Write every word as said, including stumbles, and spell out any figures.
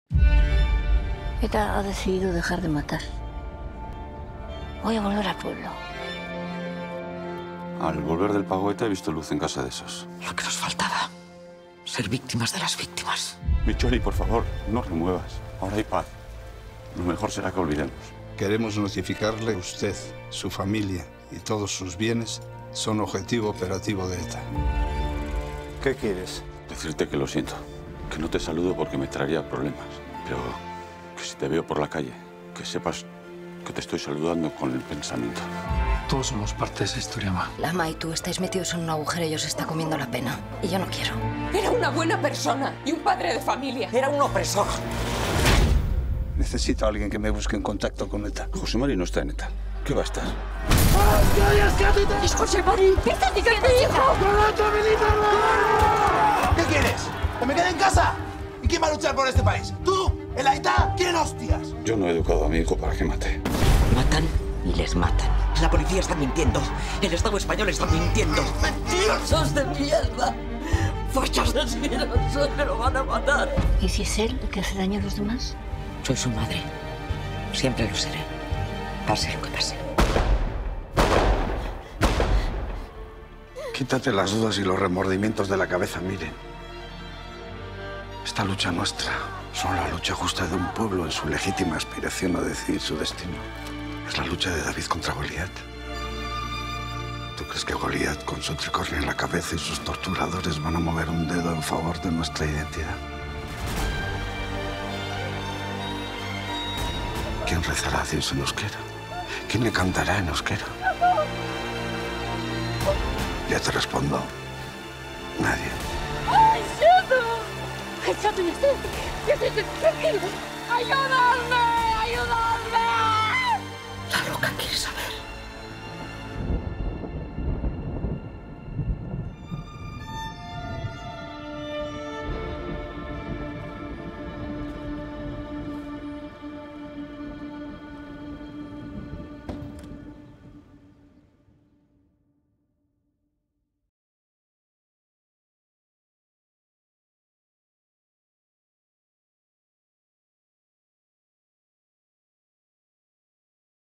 ETA ha decidido dejar de matar. Voy a volver al pueblo. Al volver del pago ETA he visto luz en casa de esos. Lo que nos faltaba. Ser víctimas de las víctimas. Micholi, por favor, no remuevas. Ahora hay paz. Lo mejor será que olvidemos. Queremos notificarle a usted, su familia y todos sus bienes son objetivo operativo de ETA. ¿Qué quieres? Decirte que lo siento. Que no te saludo porque me traería problemas. Pero que si te veo por la calle, que sepas que te estoy saludando con el pensamiento. Todos somos parte de esa historia, ma. Lama y tú estáis metidos en un agujero y os está comiendo la pena. Y yo no quiero. Era una buena persona y un padre de familia. Era un opresor. Necesito a alguien que me busque en contacto con ETA. José Mari no está en ETA. ¿Qué va a estar? ¡Es José Mari! ¿Qué estás diciendo, hijo? ¿Qué quieres? ¿Que me quede en casa? ¿Y quién va a luchar por este país? ¿Tú? ¿El Aita? ¿Quién hostias? Yo no he educado a mi hijo para que mate. Matan y les matan. La policía está mintiendo. El Estado español está mintiendo. ¡Mentirosos de mierda! ¡Fachas asesinos! ¡Me lo van a matar! ¿Y si es él el que hace daño a los demás? Soy su madre. Siempre lo seré. Pase lo que pase. Quítate las dudas y los remordimientos de la cabeza, miren. Esta lucha nuestra son la lucha justa de un pueblo en su legítima aspiración a decidir su destino. Es la lucha de David contra Goliat. ¿Tú crees que Goliat, con su tricornio en la cabeza y sus torturadores, van a mover un dedo en favor de nuestra identidad? ¿Quién rezará a Dios en euskera? ¿Quién le cantará en euskera? Ya te respondo. Nadie. ¡Ayúdame! ¡Ayúdame! La loca quiere saber.